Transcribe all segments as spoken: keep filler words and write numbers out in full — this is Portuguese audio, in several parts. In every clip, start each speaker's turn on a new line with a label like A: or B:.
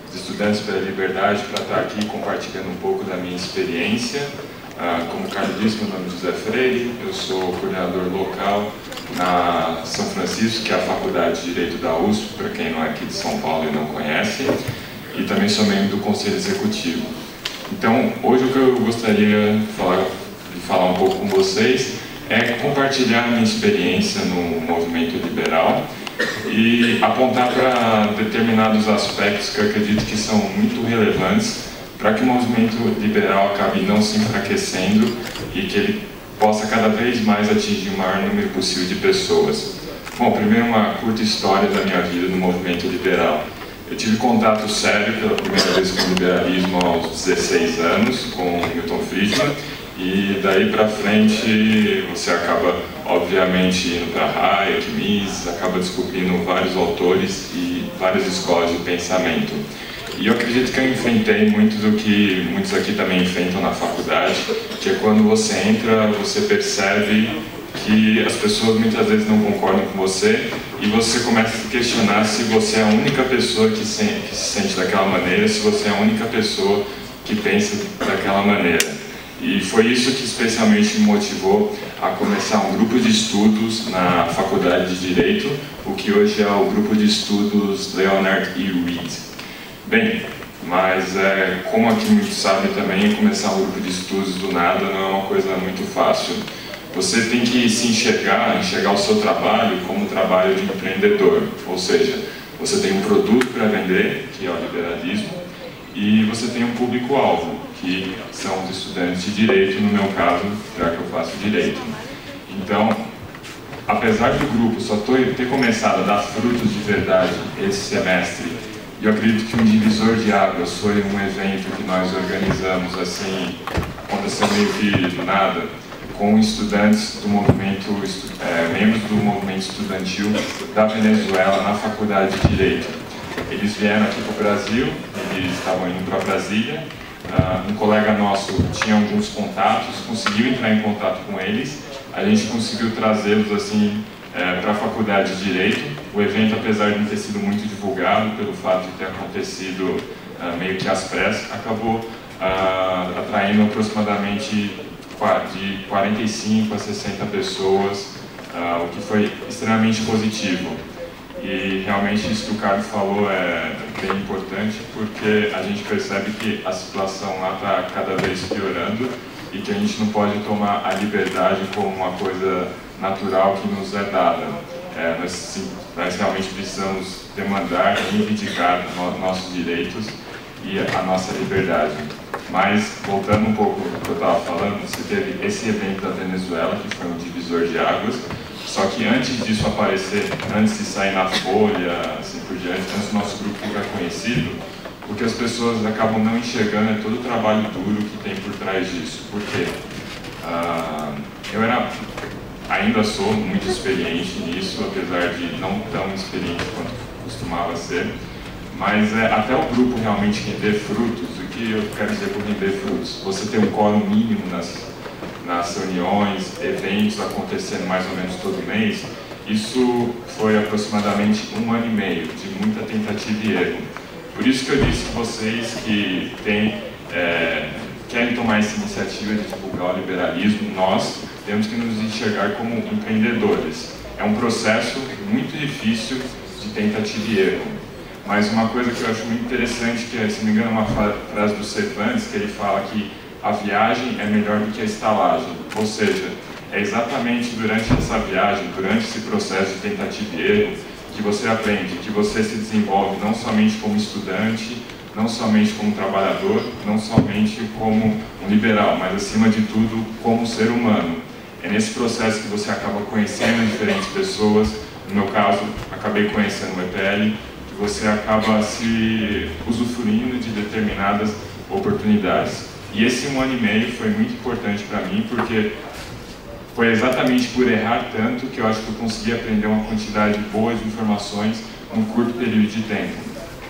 A: Estudantes pela Liberdade, para estar aqui compartilhando um pouco da minha experiência. Uh, como o Carlos disse, meu nome é José Freire, eu sou coordenador local na São Francisco, que é a Faculdade de Direito da U S P, para quem não é aqui de São Paulo e não conhece, e também sou membro do Conselho Executivo. Então, hoje o que eu gostaria de falar, de falar um pouco com vocês é compartilhar a minha experiência no movimento liberal e apontar para determinados aspectos que eu acredito que são muito relevantes para que o movimento liberal acabe não se enfraquecendo e que ele possa cada vez mais atingir o maior número possível de pessoas. Bom, primeiro uma curta história da minha vida no movimento liberal. Eu tive contato sério pela primeira vez com o liberalismo aos dezesseis anos, com Milton Friedman, e daí para frente você acaba, obviamente, indo para Hayek, Mises, acaba descobrindo vários autores e várias escolas de pensamento. E eu acredito que eu enfrentei muito do que muitos aqui também enfrentam na faculdade, que é quando você entra, você percebe que as pessoas muitas vezes não concordam com você e você começa a se questionar se você é a única pessoa que se, que se sente daquela maneira, se você é a única pessoa que pensa daquela maneira. E foi isso que especialmente me motivou a começar um grupo de estudos na Faculdade de Direito, o que hoje é o Grupo de Estudos Leonard E. Reed. Bem, mas é, como aqui muitos sabem também, começar um grupo de estudos do nada não é uma coisa muito fácil. Você tem que se enxergar, enxergar o seu trabalho como um trabalho de empreendedor, ou seja, você tem um produto para vender, que é o liberalismo, e você tem um público-alvo, que são os estudantes de direito, no meu caso, já que eu faço direito. Então, apesar do grupo só ter começado a dar frutos de verdade esse semestre, e eu acredito que um divisor de águas foi um evento que nós organizamos, assim, aconteceu meio que do nada, com estudantes do movimento, é, membros do movimento estudantil da Venezuela na Faculdade de Direito. Eles vieram aqui para o Brasil, eles estavam indo para Brasília, uh, um colega nosso tinha alguns contatos, conseguiu entrar em contato com eles, a gente conseguiu trazê-los, assim, É, para a Faculdade de Direito. O evento, apesar de não ter sido muito divulgado, pelo fato de ter acontecido uh, meio que às pressas, acabou uh, atraindo aproximadamente de quarenta e cinco a sessenta pessoas, uh, o que foi extremamente positivo. E realmente isso que o Carlos falou é bem importante, porque a gente percebe que a situação lá está cada vez piorando e que a gente não pode tomar a liberdade como uma coisa natural que nos é dada. É, nós, sim, nós realmente precisamos demandar e reivindicar no, nossos direitos e a nossa liberdade. Mas, voltando um pouco ao que eu estava falando, você teve esse evento da Venezuela, que foi um divisor de águas, só que antes disso aparecer, antes de sair na Folha, assim por diante, antes do nosso grupo ficar conhecido, o que as pessoas acabam não enxergando é todo o trabalho duro que tem por trás disso. Por quê? Ah, eu era... Ainda sou muito experiente nisso, apesar de não tão experiente quanto costumava ser, mas é, até o grupo realmente render frutos. O que eu quero dizer por render frutos? Você ter um quórum mínimo nas, nas reuniões, eventos acontecendo mais ou menos todo mês, isso foi aproximadamente um ano e meio de muita tentativa e erro. Por isso que eu disse que vocês que têm, é, querem tomar essa iniciativa de divulgar o liberalismo, nós temos que nos enxergar como empreendedores. É um processo muito difícil de tentativa e erro. Mas uma coisa que eu acho muito interessante, que é, se não me engano, uma frase do Cervantes, que ele fala que a viagem é melhor do que a estalagem. Ou seja, é exatamente durante essa viagem, durante esse processo de tentativa e erro, que você aprende, que você se desenvolve não somente como estudante, não somente como trabalhador, não somente como um liberal, mas acima de tudo como ser humano. É nesse processo que você acaba conhecendo diferentes pessoas. No meu caso, acabei conhecendo o E P L, que você acaba se usufruindo de determinadas oportunidades. E esse um ano e meio foi muito importante para mim, porque foi exatamente por errar tanto que eu acho que eu consegui aprender uma quantidade boa de informações num curto período de tempo.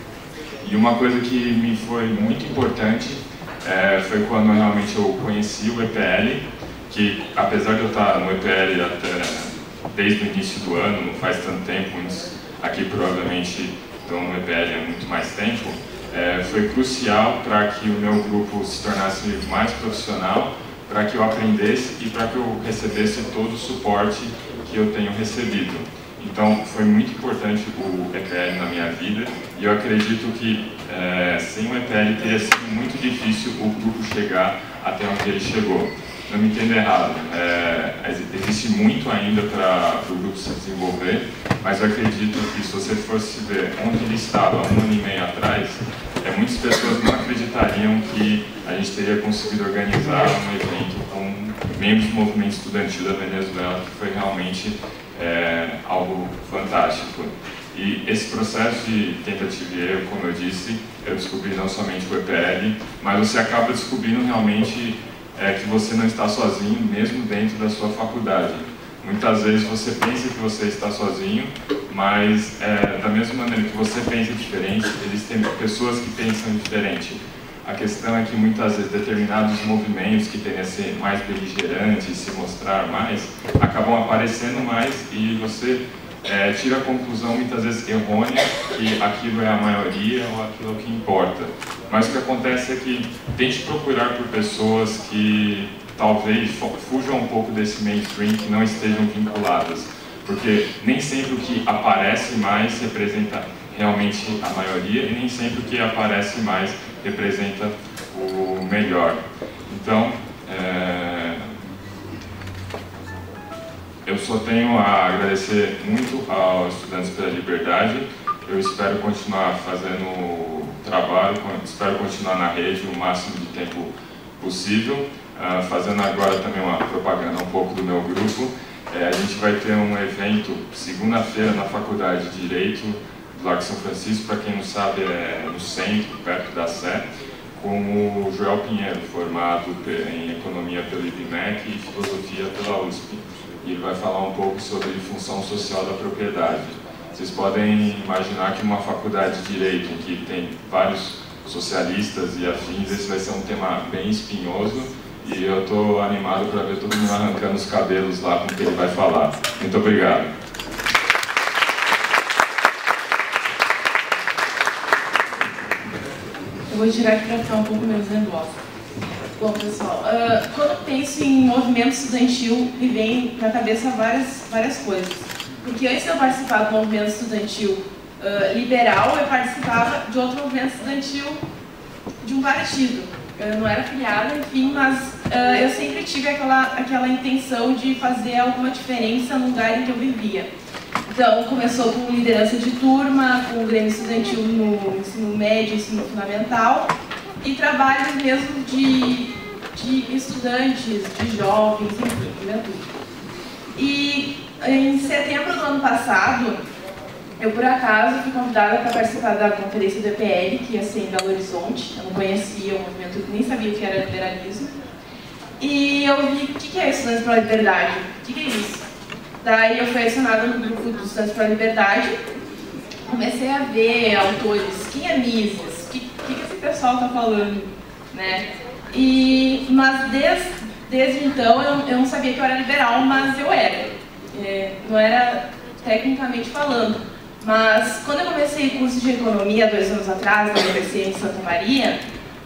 A: E uma coisa que me foi muito importante é, foi quando realmente eu conheci o E P L, que apesar de eu estar no E P L até, desde o início do ano, não faz tanto tempo, muitos aqui provavelmente estão no E P L há muito mais tempo, é, foi crucial para que o meu grupo se tornasse mais profissional, para que eu aprendesse e para que eu recebesse todo o suporte que eu tenho recebido. Então, foi muito importante o E P L na minha vida e eu acredito que é, sem o E P L teria sido muito difícil o grupo chegar até onde ele chegou. Não me entenda errado, é, existe muito ainda para o grupo se desenvolver, mas eu acredito que se você fosse ver onde ele estava um ano e meio atrás, é, muitas pessoas não acreditariam que a gente teria conseguido organizar um evento com membros do movimento estudantil da Venezuela, que foi realmente é, algo fantástico. E esse processo de tentativa e erro, como eu disse, eu descobri não somente com o E P L, mas você acaba descobrindo realmente é, que você não está sozinho, mesmo dentro da sua faculdade. Muitas vezes você pensa que você está sozinho, mas é, da mesma maneira que você pensa diferente, existem pessoas que pensam diferente. A questão é que muitas vezes determinados movimentos que tendem a ser mais beligerantes, se mostrar mais, acabam aparecendo mais e você é, tira a conclusão muitas vezes errônea que aquilo é a maioria ou aquilo é o que importa. Mas o que acontece é que tente procurar por pessoas que talvez fujam um pouco desse mainstream, que não estejam vinculadas, porque nem sempre o que aparece mais representa realmente a maioria e nem sempre o que aparece mais representa o melhor. Então, é... eu só tenho a agradecer muito aos Estudantes pela Liberdade. Eu espero continuar fazendo trabalho, espero continuar na rede o máximo de tempo possível. Uh, fazendo agora também uma propaganda um pouco do meu grupo, é, a gente vai ter um evento segunda-feira na Faculdade de Direito do Lago São Francisco, para quem não sabe é no centro, perto da Sé, com o Joel Pinheiro, formado em Economia pelo I B M E C e Filosofia pela U S P. E ele vai falar um pouco sobre função social da propriedade. Vocês podem imaginar que uma faculdade de Direito em que tem vários socialistas e afins, esse vai ser um tema bem espinhoso. E eu estou animado para ver todo mundo arrancando os cabelos lá com o que ele vai falar. Muito obrigado.
B: Eu vou tirar aqui para ficar um pouco menos nervosa. Bom, pessoal, uh, quando eu penso em movimento estudantil, me vem na cabeça várias, várias coisas. Porque antes de eu participar do movimento estudantil uh, liberal, eu participava de outro movimento estudantil de um partido. Eu não era filiada, enfim, mas uh, eu sempre tive aquela, aquela intenção de fazer alguma diferença no lugar em que eu vivia. Então, começou com liderança de turma, com o Grêmio Estudantil no ensino médio, ensino fundamental, e trabalhos mesmo de, de estudantes, de jovens, enfim, juventude. E em setembro do ano passado, eu, por acaso, fui convidada para participar da conferência do E P L, que ia ser em Belo Horizonte. Eu não conhecia o movimento, nem sabia o que era liberalismo. E eu vi, o que é Estudantes pela Liberdade? O que é isso? Daí eu fui adicionada no grupo dos Estudantes pela Liberdade. Comecei a ver autores, quem é Mises? O que, que esse pessoal está falando? Né? E, mas desde, desde então eu, eu não sabia que eu era liberal, mas eu era. É, não era tecnicamente falando. Mas, quando eu comecei o curso de Economia, dois anos atrás, na Universidade de Santa Maria,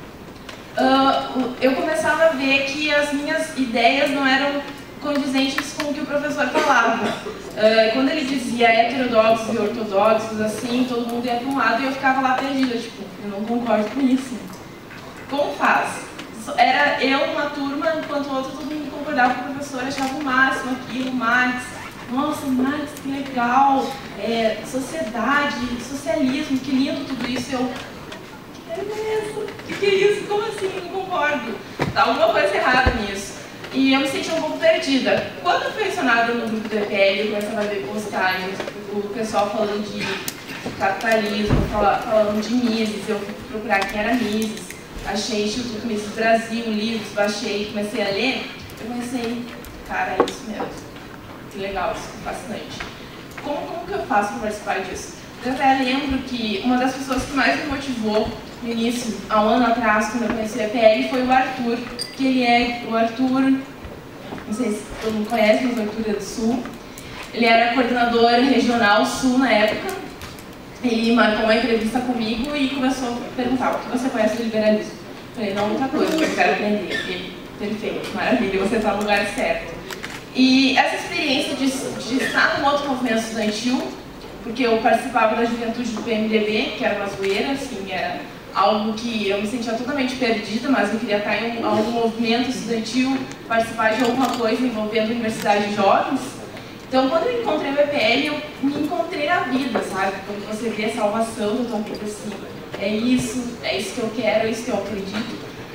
B: uh, eu começava a ver que as minhas ideias não eram condizentes com o que o professor falava. Uh, quando ele dizia heterodoxos e ortodoxos, assim, todo mundo ia para um lado e eu ficava lá perdida, tipo, eu não concordo com isso. Como faz? Era eu uma turma, enquanto o outro todo mundo concordava com o professor, achava o máximo aquilo, Marx. Nossa, Marx, que legal, é, sociedade, socialismo, que lindo tudo isso. Eu, que é isso? O que, que é isso? Como assim? Não concordo. Tá alguma coisa errada nisso. E eu me senti um pouco perdida. Quando eu fui adicionada no grupo do E P L, eu começava a ver postagens, o pessoal falando de capitalismo, falando de Mises, eu fui procurar quem era Mises, achei Instituto Mises Brasil, livros, baixei, comecei a ler, eu pensei, cara, é isso mesmo. Que legal, isso é fascinante. Como, como que eu faço para participar disso? Eu até lembro que uma das pessoas que mais me motivou no início, há um ano atrás, quando eu conheci o E P L, foi o Arthur, que ele é o Arthur, não sei se todo mundo conhece, mas o Arthur é do Sul. Ele era coordenador regional Sul na época. ele marcou uma entrevista comigo e começou a perguntar: o que você conhece do liberalismo? Eu falei: não, outra coisa, eu quero aprender. Ele: perfeito, maravilha, você está no lugar certo. E essa experiência de, de estar num outro movimento estudantil, porque eu participava da juventude do P M D B, que era uma zoeira, assim, era algo que eu me sentia totalmente perdida, mas eu queria estar em um, algum movimento estudantil, participar de alguma coisa envolvendo a universidade de jovens. Então, quando eu encontrei o E P L, eu me encontrei na vida, sabe? Quando você vê a salvação da tua vida, assim, é isso, é isso que eu quero, é isso que eu acredito.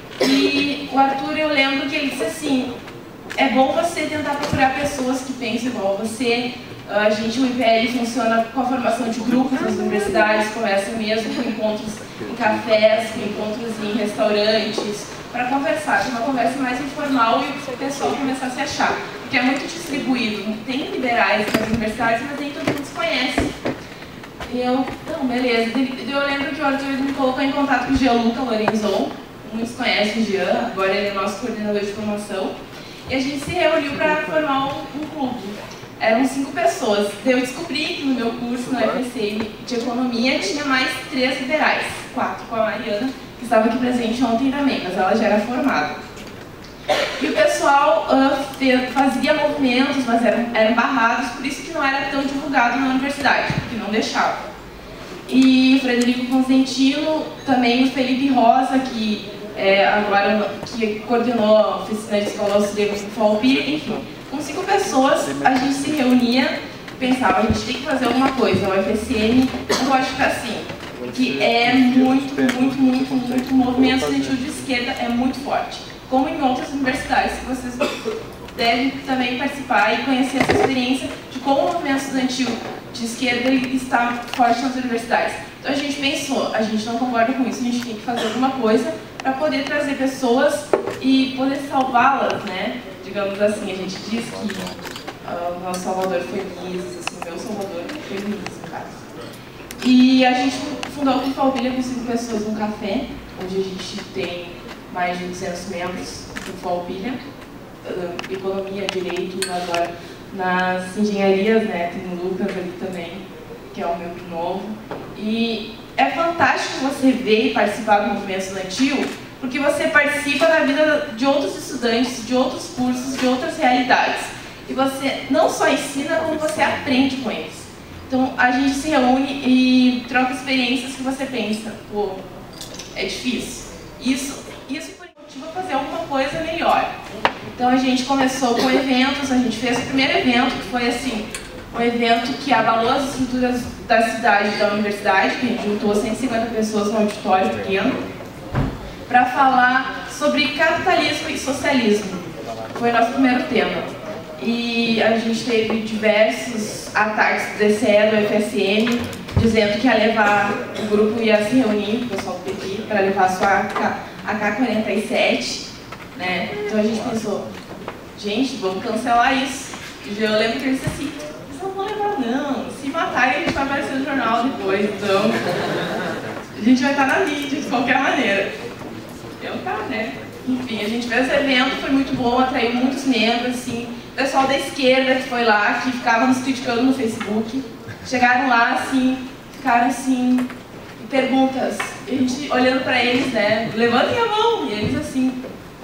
B: E o Arthur, eu lembro que ele disse assim: é bom você tentar procurar pessoas que pensam igual a você. A gente, o I P L, funciona com a formação de grupos nas universidades, começa mesmo com encontros em cafés, com encontros em restaurantes, para conversar, uma conversa mais informal e o pessoal começar a se achar. Porque é muito distribuído, tem liberais nas universidades, mas nem todo mundo se conhece. E eu, não, beleza. Eu lembro que o Arthur me colocou em contato com o Gianluca Lorenzon, muitos conhecem o Jean, agora ele é nosso coordenador de formação, e a gente se reuniu para formar um, um clube. Eram cinco pessoas. Eu descobri que no meu curso, no F S M de Economia, tinha mais três liberais, quatro com a Mariana, que estava aqui presente ontem também, mas ela já era formada. E o pessoal uh, fazia movimentos, mas eram, eram barrados, por isso que não era tão divulgado na universidade, porque não deixava. E o Frederico Constantino, também o Felipe Rosa, que é, agora que coordenou a oficina de escola auxiliar do Farroupilha, enfim. Com cinco pessoas, a gente se reunia e pensava: a gente tem que fazer alguma coisa, o F S M não pode ficar assim, que é muito, muito, muito, muito, o movimento estudantil de esquerda é muito forte, como em outras universidades, que vocês devem também participar e conhecer essa experiência de como o movimento estudantil de esquerda está forte nas universidades. Então a gente pensou: a gente não concorda com isso, a gente tem que fazer alguma coisa para poder trazer pessoas e poder salvá-las, né? Digamos assim, a gente diz que uh, o nosso Salvador foi Mises, assim, o meu Salvador foi Mises, no caso. E a gente fundou o Clube Farroupilha com cinco pessoas num café, onde a gente tem mais de duzentos membros do Farroupilha, uh, economia, direito, agora nas engenharias, né, tem o Lucas ali também, que é um membro novo. E é fantástico você ver e participar do movimento estudantil, porque você participa da vida de outros estudantes, de outros cursos, de outras realidades. E você não só ensina, como você aprende com eles. Então, a gente se reúne e troca experiências que você pensa: pô, é difícil. Isso, isso foi motivo a fazer alguma coisa melhor. Então, a gente começou com eventos, a gente fez o primeiro evento, que foi assim, um evento que abalou as estruturas da cidade e da universidade, que a gente juntou cento e cinquenta pessoas num auditório pequeno, para falar sobre capitalismo e socialismo. Foi o nosso primeiro tema. E a gente teve diversos ataques do D C E, do F S M, dizendo que ia levar, o grupo ia se reunir, o pessoal do P T, para levar a sua A K quarenta e sete. Né? Então a gente pensou: gente, vamos cancelar isso. E eu lembro que ele disse assim: vocês não vão levar não, se matarem a gente vai aparecer no jornal depois, então a gente vai estar na mídia de qualquer maneira. Eu tá, né? Enfim, a gente fez esse evento, foi muito bom, atraiu muitos membros, assim, o pessoal da esquerda que foi lá, que ficava nos criticando no Facebook, chegaram lá, assim, ficaram assim, perguntas, e a gente olhando pra eles, né, levantem a mão, e eles assim,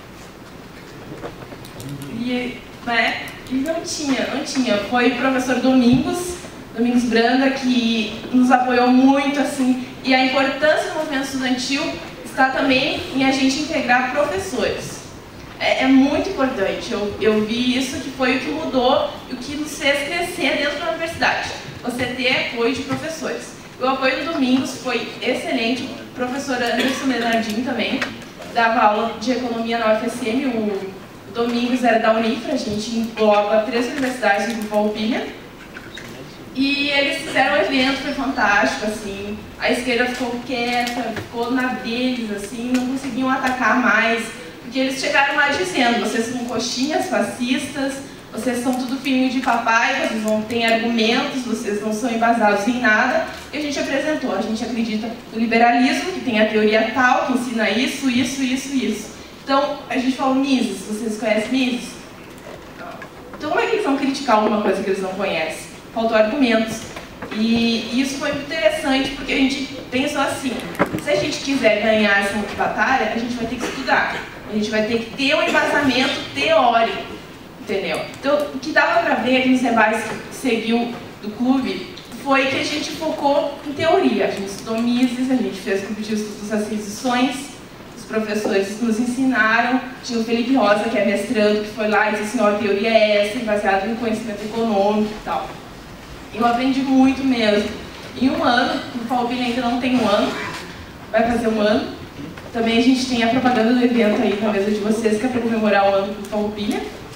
B: e, né, e não tinha, não tinha, foi o professor Domingos, Domingos Branda, que nos apoiou muito, assim, e a importância do movimento estudantil está também em a gente integrar professores. É, é muito importante. Eu, eu vi isso, que foi o que mudou e o que nos fez crescer dentro da universidade. Você ter apoio de professores. O apoio do Domingos foi excelente. O professor Anderson Bernardin também dava aula de economia na U F S M. O Domingos era da Unifra, a gente engloba três universidades no Farroupilha. E eles fizeram um evento, foi fantástico, assim, a esquerda ficou quieta, ficou na deles, assim, não conseguiam atacar mais, porque eles chegaram lá dizendo: vocês são coxinhas fascistas, vocês são tudo filhinho de papai, vocês não têm argumentos, vocês não são embasados em nada. E a gente apresentou: a gente acredita no liberalismo, que tem a teoria tal, que ensina isso, isso, isso, isso. Então, a gente falou: Mises, vocês conhecem Mises? Não. Então como é que eles vão criticar alguma coisa que eles não conhecem? Faltou argumentos. E isso foi muito interessante porque a gente pensou assim, se a gente quiser ganhar essa batalha, a gente vai ter que estudar, a gente vai ter que ter um embasamento teórico, entendeu? Então, o que dava para ver nos debates que seguiu do clube foi que a gente focou em teoria, a gente estudou Mises, a gente fez clube de estudos das aquisições, os professores nos ensinaram, tinha o Felipe Rosa, que é mestrando, que foi lá e disse assim, a teoria é essa, baseada em conhecimento econômico e tal. Eu aprendi muito mesmo. Em um ano, o Farroupilha ainda não tem um ano, vai fazer um ano. Também a gente tem a propaganda do evento aí na mesa de vocês, que é para comemorar o ano do Farroupilha.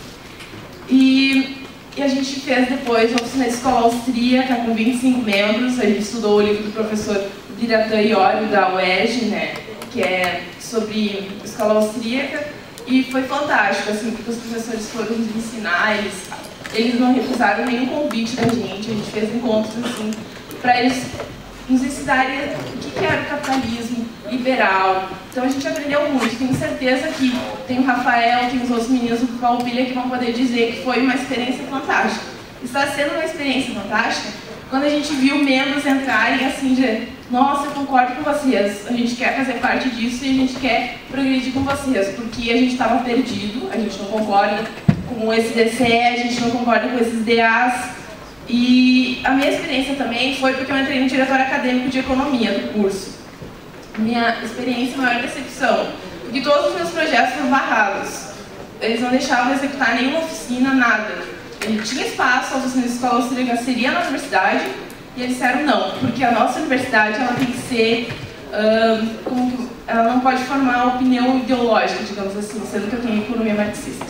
B: E, e a gente fez depois uma oficina de escola austríaca com vinte e cinco membros. A gente estudou o livro do professor Biratã Iorio, da U E R J, né, que é sobre escola austríaca. E foi fantástico, assim, porque os professores foram nos ensinar, eles, eles não recusaram nenhum convite da gente, a gente fez encontros assim, para eles nos ensinarem o que era o capitalismo liberal. Então a gente aprendeu muito, tenho certeza que tem o Rafael, tem os outros meninos do Farroupilha que vão poder dizer que foi uma experiência fantástica. Está sendo uma experiência fantástica quando a gente viu membros entrarem assim de, nossa, eu concordo com vocês, a gente quer fazer parte disso e a gente quer progredir com vocês, porque a gente estava perdido, a gente não concorda com esse D C E, a gente não concorda com esses D As. E a minha experiência também foi porque eu entrei no diretório acadêmico de economia do curso. Minha experiência, maior decepção, porque todos os meus projetos foram barrados. Eles não deixavam de executar nenhuma oficina, nada. Ele tinha espaço, a oficina de escola austríaca seria na universidade, e eles disseram não, porque a nossa universidade ela tem que ser, hum, como que, ela não pode formar opinião ideológica, digamos assim, sendo que eu tenho economia marxista.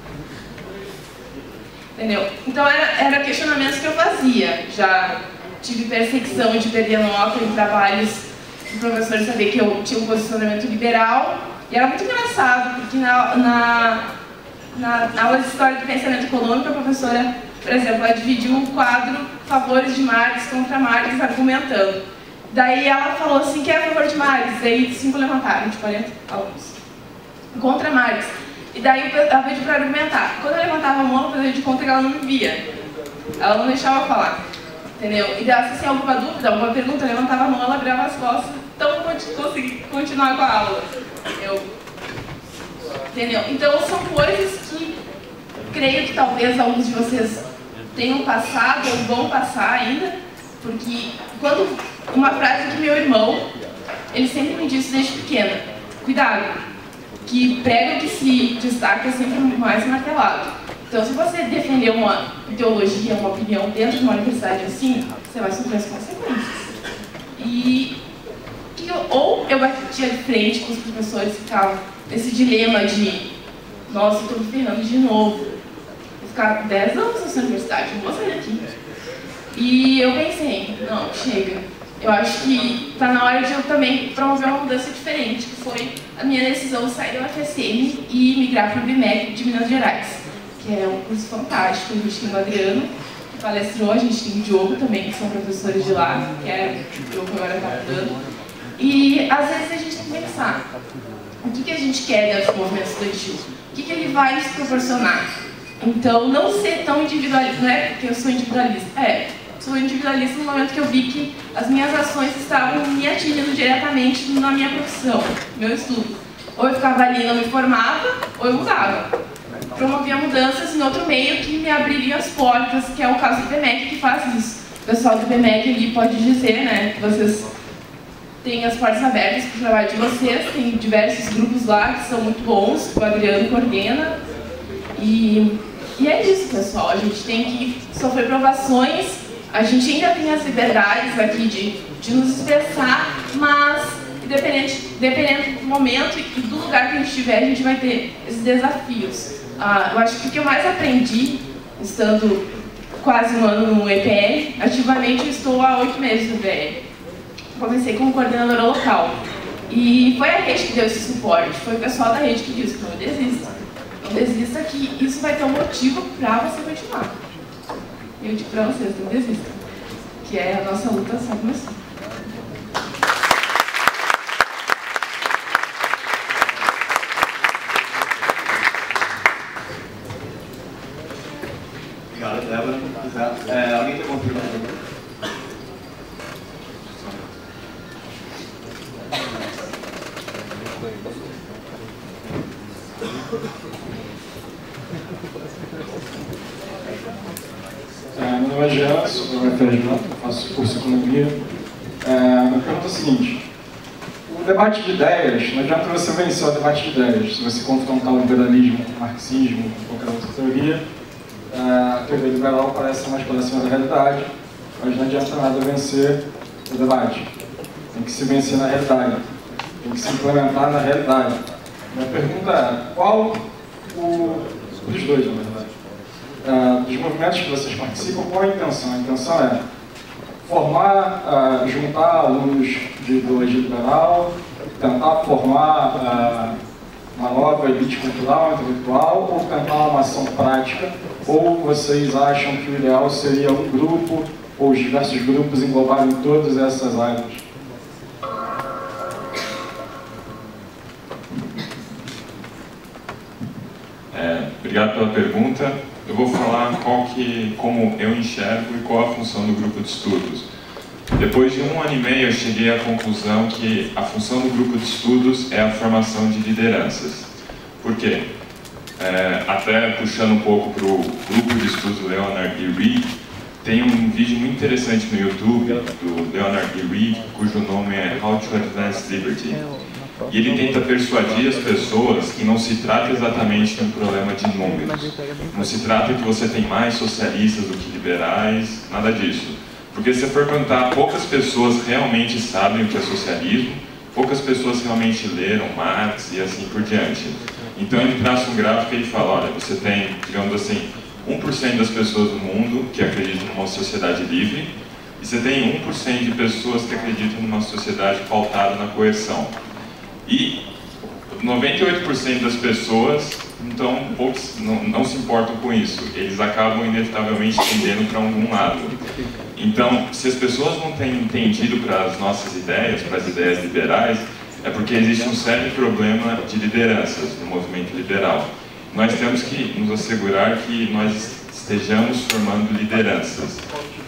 B: Entendeu? Então era, era questionamentos que eu fazia. Já tive perseguição de perder nota em trabalhos do professor saber que eu tinha um posicionamento liberal. E era muito engraçado, porque na, na, na aula de História do Pensamento Econômico, a professora, por exemplo, ela dividiu o quadro favores de Marx contra Marx, argumentando. Daí ela falou assim, quem é a favor de Marx? Daí cinco levantaram, de quarenta alunos. Contra Marx. E daí ela pediu para argumentar. Quando eu levantava a mão, ela fazia de conta que ela não me via. Ela não deixava eu falar. Entendeu? E daí, se tinha alguma dúvida, alguma pergunta, eu levantava a mão, ela abriava as costas, então eu consegui continuar com a aula. Eu... Entendeu? Então são coisas que creio que talvez alguns de vocês tenham passado ou vão passar ainda, porque quando uma frase que meu irmão, ele sempre me disse desde pequena, cuidado, que prega que se destaca é sempre mais martelado. Então, se você defender uma ideologia, uma opinião dentro de uma universidade assim, você vai sofrer as consequências. E que eu, ou eu batia de frente com os professores que ficavam nesse dilema de nossa, eu estou me ferrando de novo. Vou ficar dez anos nessa universidade, não vou sair daqui. E eu pensei, não, chega. Eu acho que está na hora de eu também promover uma mudança diferente, que foi a minha decisão de sair do U F S M e migrar para o B M E C de Minas Gerais, que é um curso fantástico. A gente tem o Adriano, que palestrou, a gente tem o Diogo também, que são professores de lá, que é o Diogo agora está mudando. E às vezes a gente tem que pensar, o que, que a gente quer dentro do movimento estudantil? O que, que ele vai nos proporcionar? Então, não ser tão individualista, não é porque eu sou individualista, é, sou individualista no momento que eu vi que as minhas ações estavam me atingindo diretamente na minha profissão, no meu estudo. Ou eu ficava ali e não me formava, ou eu mudava. Promovia mudanças em outro meio que me abriria as portas, que é o caso do B M E C que faz isso. O pessoal do B M E C ali pode dizer, né, que vocês têm as portas abertas para o trabalho de vocês, tem diversos grupos lá que são muito bons, o Adriano coordena. E, e é isso, pessoal, a gente tem que sofrer provações. A gente ainda tem as liberdades aqui de, de nos expressar, mas dependente, dependendo do momento e do lugar que a gente estiver, a gente vai ter esses desafios. Ah, eu acho que o que eu mais aprendi, estando quase um ano no E P L, ativamente eu estou há oito meses no E P L. Comecei como coordenadora local. E foi a rede que deu esse suporte, foi o pessoal da rede que disse, não desista. Não desista que isso vai ter um motivo para você continuar. Eu digo para vocês, não desistam, que é a nossa luta só começou.
C: Obrigado, Débora. É, alguém tem alguma pergunta? É, meu nome é Jean, sou do U F R J, faço curso de Economia. É, a pergunta é a seguinte: o debate de ideias, não adianta você vencer o debate de ideias. Se você confrontar o liberalismo com o marxismo, com qualquer outra teoria, é, a teoria liberal parece mais próxima da realidade, mas não adianta nada vencer o debate. Tem que se vencer na realidade, tem que se implementar na realidade. Minha pergunta é: qual o... dos dois, na verdade, Uh, dos movimentos que vocês participam, qual a intenção? A intenção é formar, uh, juntar alunos de ideologia liberal, tentar formar uh, uma nova elite cultural, intelectual, ou tentar uma ação prática, ou vocês acham que o ideal seria um grupo, ou os diversos grupos englobarem todas essas áreas?
A: É, obrigado pela pergunta. Eu vou falar qual que, como eu enxergo e qual a função do grupo de estudos. Depois de um ano e meio, eu cheguei à conclusão que a função do grupo de estudos é a formação de lideranças. Por quê? É, até puxando um pouco para o grupo de estudos Leonard E. Read, tem um vídeo muito interessante no YouTube do Leonard E. Read, cujo nome é How to Advance Liberty. E ele tenta persuadir as pessoas que não se trata exatamente de um problema de números. Não se trata que você tem mais socialistas do que liberais, nada disso. Porque se você for perguntar, poucas pessoas realmente sabem o que é socialismo, poucas pessoas realmente leram Marx e assim por diante. Então ele traça um gráfico e ele fala, olha, você tem, digamos assim, um por cento das pessoas do mundo que acreditam numa sociedade livre, e você tem um por cento de pessoas que acreditam numa sociedade pautada na coerção. E noventa e oito por cento das pessoas então, poucos, não, não se importam com isso. Eles acabam inevitavelmente tendendo para algum lado. Então, se as pessoas não têm entendido para as nossas ideias, para as ideias liberais, é porque existe um sério problema de lideranças no movimento liberal. Nós temos que nos assegurar que nós estejamos formando lideranças.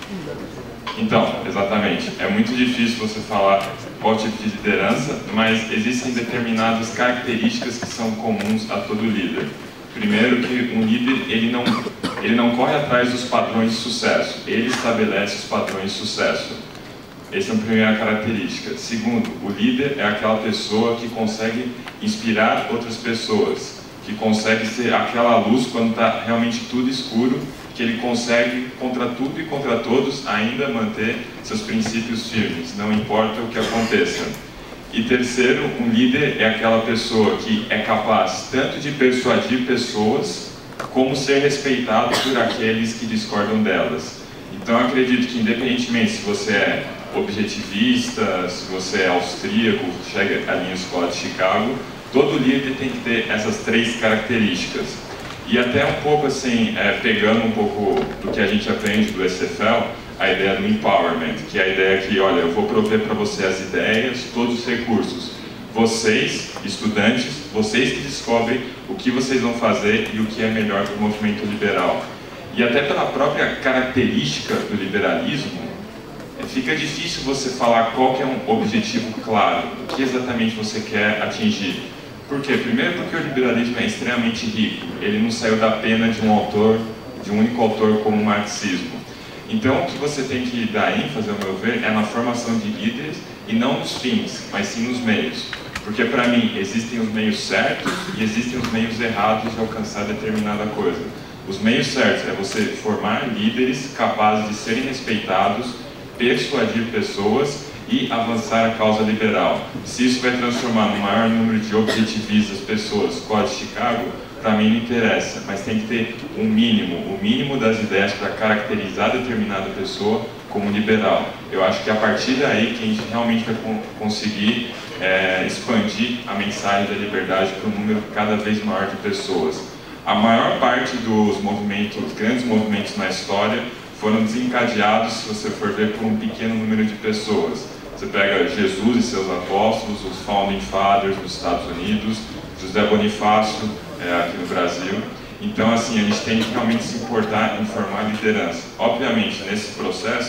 A: Então, exatamente, é muito difícil você falar qual tipo de liderança, mas existem determinadas características que são comuns a todo líder. Primeiro, que um líder ele não, ele não corre atrás dos padrões de sucesso, ele estabelece os padrões de sucesso. Essa é a primeira característica. Segundo, o líder é aquela pessoa que consegue inspirar outras pessoas, que consegue ser aquela luz quando está realmente tudo escuro, que ele consegue, contra tudo e contra todos, ainda manter seus princípios firmes, não importa o que aconteça. E terceiro, um líder é aquela pessoa que é capaz tanto de persuadir pessoas, como ser respeitado por aqueles que discordam delas. Então eu acredito que, independentemente se você é objetivista, se você é austríaco, chega ali na escola de Chicago, todo líder tem que ter essas três características. E até um pouco assim, é, pegando um pouco do que a gente aprende do S F L, a ideia do empowerment, que é a ideia que, olha, eu vou prover para você as ideias, todos os recursos. Vocês, estudantes, vocês que descobrem o que vocês vão fazer e o que é melhor para o movimento liberal. E até pela própria característica do liberalismo, fica difícil você falar qual que é um objetivo claro, o que exatamente você quer atingir. Por quê? Primeiro porque o liberalismo é extremamente rico, ele não saiu da pena de um autor, de um único autor como o marxismo. Então o que você tem que dar ênfase, ao meu ver, é na formação de líderes e não nos fins, mas sim nos meios. Porque para mim existem os meios certos e existem os meios errados de alcançar determinada coisa. Os meios certos é você formar líderes capazes de serem respeitados, persuadir pessoas e avançar a causa liberal. Se isso vai transformar no maior número de objetivistas, pessoas, Escola de Chicago, para mim não interessa, mas tem que ter um mínimo, o mínimo das ideias para caracterizar determinada pessoa como liberal. Eu acho que a partir daí que a gente realmente vai conseguir é, expandir a mensagem da liberdade para um número cada vez maior de pessoas. A maior parte dos movimentos, os grandes movimentos na história, foram desencadeados, se você for ver, por um pequeno número de pessoas. Você pega Jesus e seus apóstolos, os Founding Fathers dos Estados Unidos, José Bonifácio é, aqui no Brasil. Então, assim, a gente tem que realmente se importar em formar liderança. Obviamente, nesse processo,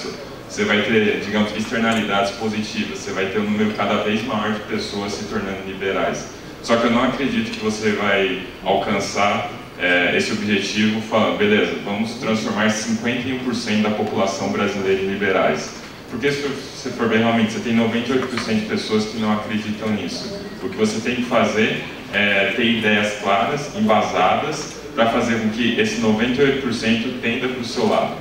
A: você vai ter, digamos, externalidades positivas, você vai ter um número cada vez maior de pessoas se tornando liberais. Só que eu não acredito que você vai alcançar é, esse objetivo falando, beleza, vamos transformar cinquenta e um por cento da população brasileira em liberais. Porque se você for ver realmente, você tem noventa e oito por cento de pessoas que não acreditam nisso. O que você tem que fazer é ter ideias claras, embasadas, para fazer com que esse noventa e oito por cento tenda para o seu lado.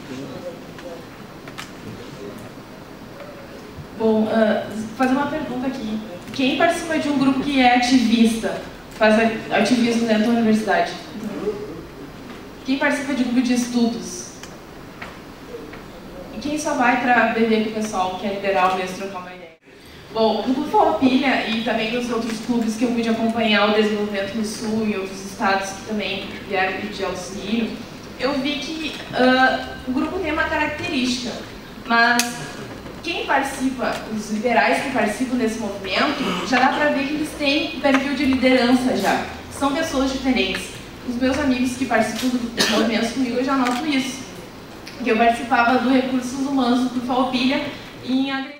B: Bom, uh, fazer uma pergunta aqui. Quem participa de um grupo que é ativista, faz ativismo dentro da universidade? Quem participa de um grupo de estudos? E quem só vai para beber com o pessoal que é liberal mesmo, trocar uma ideia? Bom, no Clube Farroupilha e também nos outros clubes que eu pude acompanhar o desenvolvimento no Sul e outros estados que também vieram pedir auxílio, eu vi que uh, o grupo tem uma característica, mas quem participa, os liberais que participam desse movimento, já dá para ver que eles têm um perfil de liderança já. São pessoas diferentes. Os meus amigos que participam dos movimentos comigo, eu já noto isso. Porque eu participava do Recursos Humanos do Farroupilha em